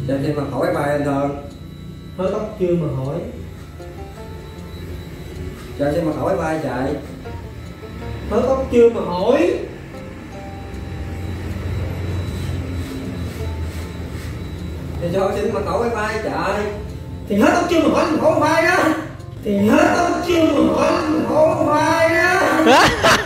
Cho xin mật khẩu wifi anh Thường. Hớt tóc chưa mà hỏi. Cho xin mật khẩu wifi chạy. Hớt tóc chưa mà hỏi. Thì cho xin mật khẩu wifi chạy. Thì hớt tóc chưa mà hỏi mật khẩu wifi đó. Thì hớt tóc chưa mà hỏi mật khẩu wifi đó.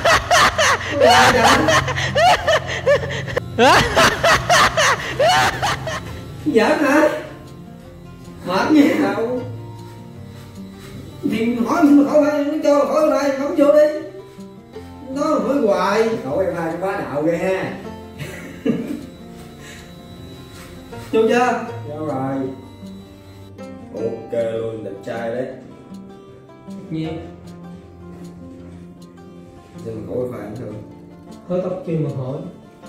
Giỡn hả? Mệt nha đâu. Thì hỏi mật khẩu wifi nó cho mật khẩu wifi không vô đi. Nó hỏi hoài. Mật khẩu wifi nó bá đạo ghê ha. Vô chưa? Vô rồi. Ok luôn, đẹp trai đấy. Nhiều. Xin mật khẩu wifi anh Thường. Hớt tóc chưa mà hỏi.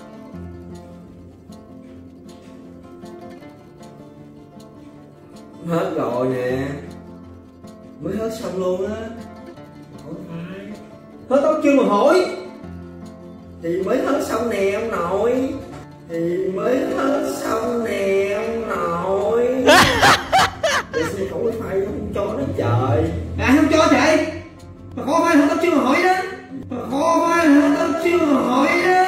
Hết rồi nè. Mới hết xong luôn á. Không phải. Hớt tóc chưa mà hỏi. Thì mới hết xong nè ông nội. Thì mới hết xong nè ông nội. Để xin khẩu wifi không cho nó trời. À không cho chị. Mà khó phải hớt tóc chưa mà hỏi đó. Mà khó phải hớt tóc chưa mà hỏi đó.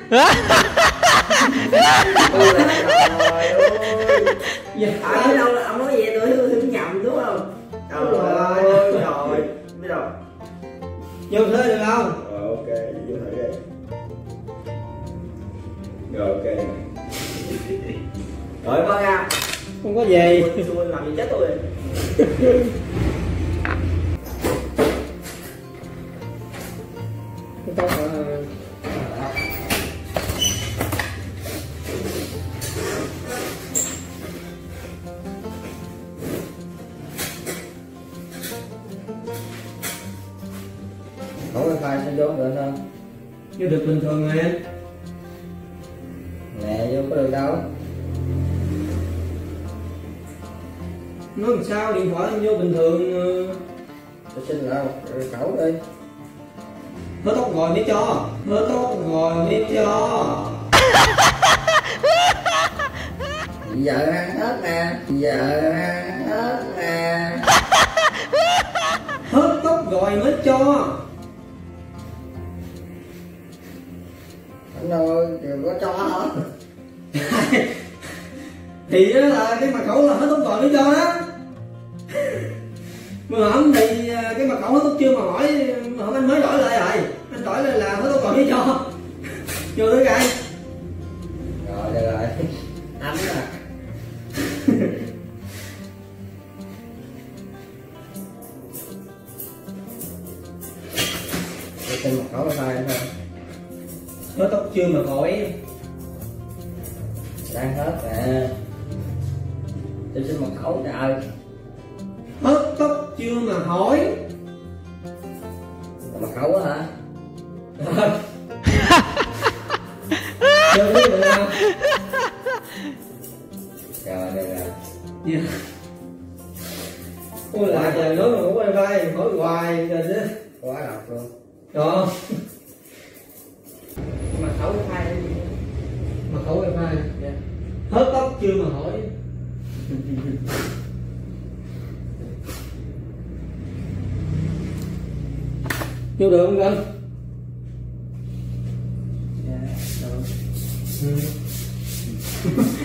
Ôi trời ơi. Dạ. Ở đâu là ông nói vậy tôi hiểu nhầm đúng không? Trời ơi rồi. Biết đâu. Vô thế được không? Rồi ok, vô thử đi. Rồi ok. Rồi con nha. Không có gì. Xui làm gì chết tôi rồi. Cái tóc Khẩu wifi sẽ vô được không? vô được bình thường mà em. Nè vô có được đâu. Nói làm sao điện thoại vô bình thường. Tôi xin đâu, khẩu đi. Hớt tóc rồi mới cho. Hớt tóc rồi mới cho. Giờ ăn hết nè. Giờ ăn hết nè. Hớt tóc rồi mới cho. Anh ơi, đừng có cho hả? Thì đó là cái mật khẩu là hớt tóc rồi mới cho đó. Mà không thì cái mật khẩu hớt tóc chưa mà hỏi. Mà không anh mới đổi lại rồi. Anh đổi lại là hớt tóc rồi mới cho. Vô thử coi. Rồi được rồi. Anh à. Tôi xin mật khẩu wifi anh thôi. Hớt tóc chưa mà hỏi. Đang hết nè. Tôi xin mật khẩu trời. Hớt tóc chưa mà hỏi. Mật khẩu á hả? Chưa biết được không? Rồi được rồi. Dạ. Ôi là trời nói mà không có wifi hỏi hoài rồi đó. Quá độc luôn. Đó. Mật khẩu wifi. Mật khẩu wifi. Dạ. Hớt tóc chưa mà hỏi. Vô được không anh? Dạ, được.